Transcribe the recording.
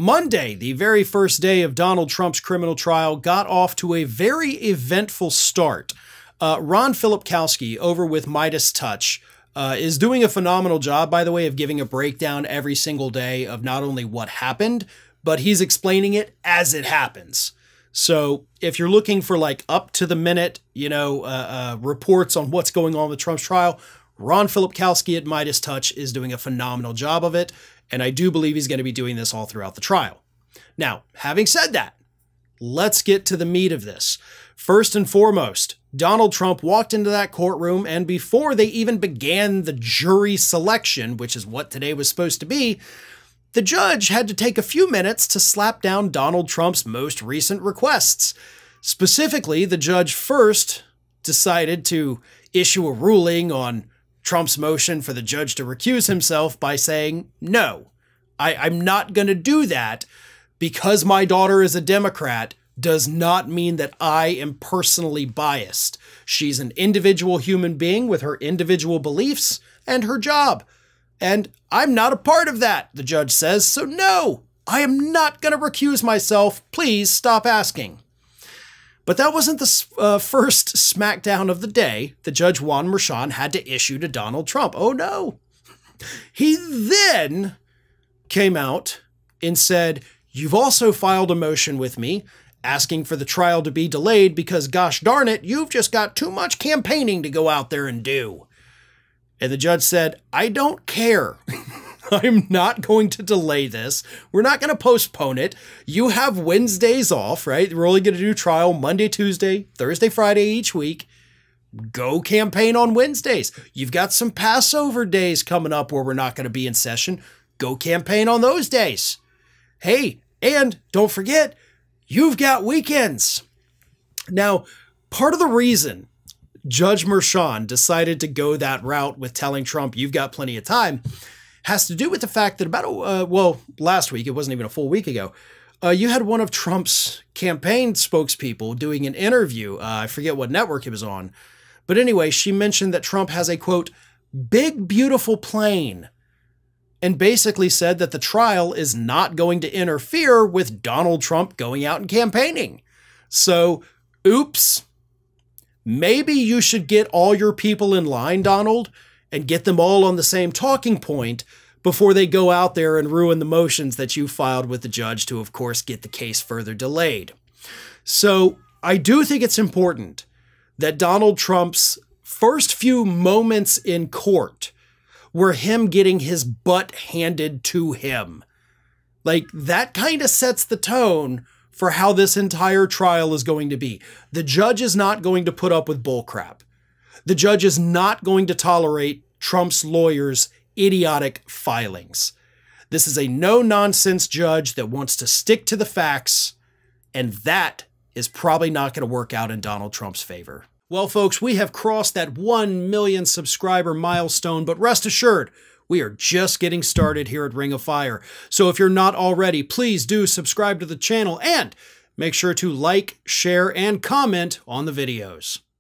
Monday, the very first day of Donald Trump's criminal trial, got off to a very eventful start. Philip Kowski over with Midas Touch is doing a phenomenal job, by the way, of giving a breakdown every single day of not only what happened, but he's explaining it as it happens. So if you're looking for like up to the minute, reports on what's going on with Trump's trial, Philip Kowski at Midas Touch is doing a phenomenal job of it. And I do believe he's going to be doing this all throughout the trial. Now, having said that, let's get to the meat of this. First and foremost, Donald Trump walked into that courtroom, and before they even began the jury selection, which is what today was supposed to be, the judge had to take a few minutes to slap down Donald Trump's most recent requests. Specifically, the judge first decided to issue a ruling on Trump's motion for the judge to recuse himself by saying, no, I'm not going to do that because my daughter is a Democrat does not mean that I am personally biased. She's an individual human being with her individual beliefs and her job. And I'm not a part of that, the judge says. So no, I am not going to recuse myself. Please stop asking. But that wasn't the first smackdown of the day that Judge Juan Merchan had to issue to Donald Trump. Oh no. He then came out and said, you've also filed a motion with me asking for the trial to be delayed because, gosh darn it, you've just got too much campaigning to go out there and do. And the judge said, I don't care. I'm not going to delay this. We're not going to postpone it. You have Wednesdays off, right? We're only going to do trial Monday, Tuesday, Thursday, Friday each week. Go campaign on Wednesdays. You've got some Passover days coming up where we're not going to be in session. Go campaign on those days. Hey, and don't forget, you've got weekends. Now, part of the reason Judge Merchan decided to go that route with telling Trump, you've got plenty of time, has to do with the fact that last week, it wasn't even a full week ago, you had one of Trump's campaign spokespeople doing an interview. I forget what network it was on. But anyway, she mentioned that Trump has a, quote, big, beautiful plane, and basically said that the trial is not going to interfere with Donald Trump going out and campaigning. So, oops. Maybe you should get all your people in line, Donald, and get them all on the same talking point before they go out there and ruin the motions that you filed with the judge to, of course, get the case further delayed. So I do think it's important that Donald Trump's first few moments in court were him getting his butt handed to him. Like, that kind of sets the tone for how this entire trial is going to be. The judge is not going to put up with bullcrap. The judge is not going to tolerate Trump's lawyers' idiotic filings. This is a no-nonsense judge that wants to stick to the facts, and that is probably not going to work out in Donald Trump's favor. Well, folks, we have crossed that 1 million subscriber milestone, but rest assured, we are just getting started here at Ring of Fire. So if you're not already, please do subscribe to the channel and make sure to like, share, and comment on the videos.